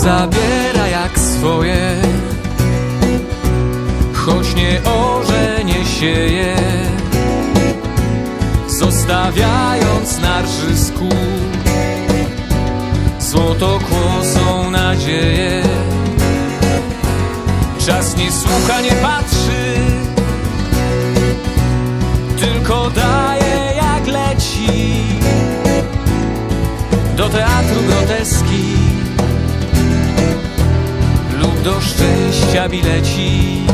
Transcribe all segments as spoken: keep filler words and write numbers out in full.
zabiera jak swoje, choć nie orze, nie sieje, zostawiając na rżysku złotokłosą nadzieję. Czas nie słucha, nie patrzy, tylko daje jak leci do teatru groteski lub do szczęścia bilecik.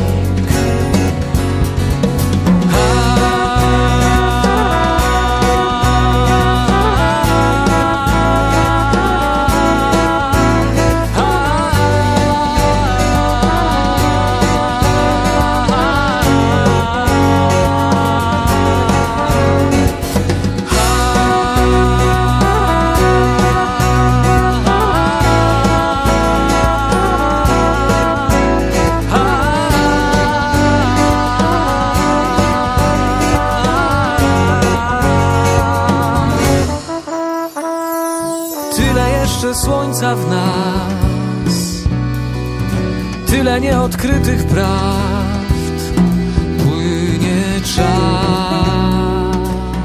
Słońca w nas, tyle nieodkrytych prawd, płynie czas.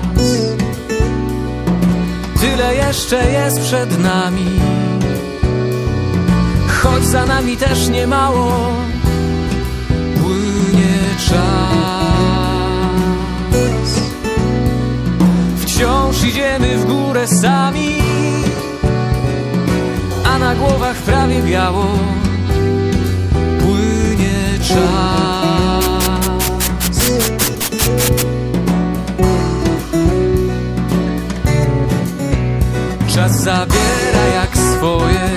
Tyle jeszcze jest przed nami, choć za nami też nie mało, płynie czas. Wciąż idziemy w górę sami, a na głowach prawie biało, płynie czas. Czas zabiera jak swoje,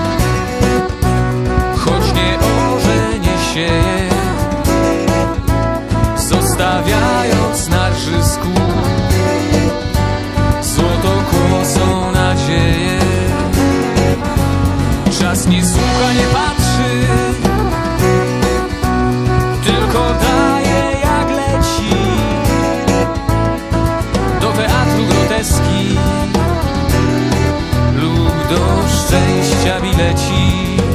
choć nie orze, nie sieje, zostawiając na rżysku złotokłosą nadzieję. Czas nie słucha, nie patrzy, tylko daje jak leci do teatru groteski lub do szczęścia bilecik.